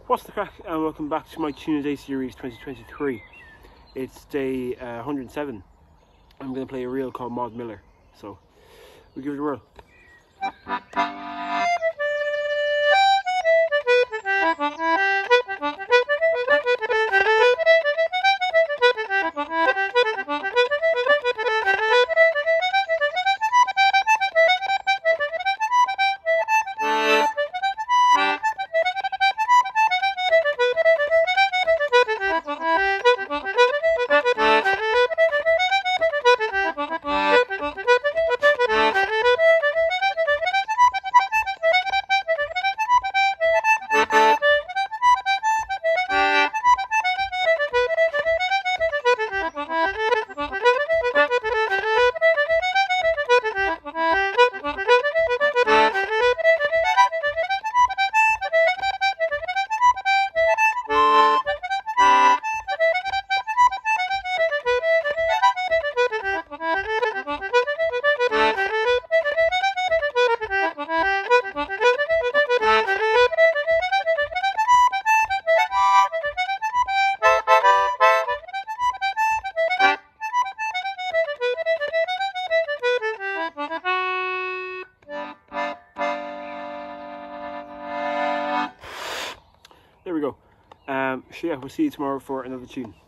What's the crack, and welcome back to my Tune A Day series 2023. It's day 107. I'm going to play a reel called Maud Miller, so we'll give it a whirl. There we go. So yeah, we'll see you tomorrow for another tune.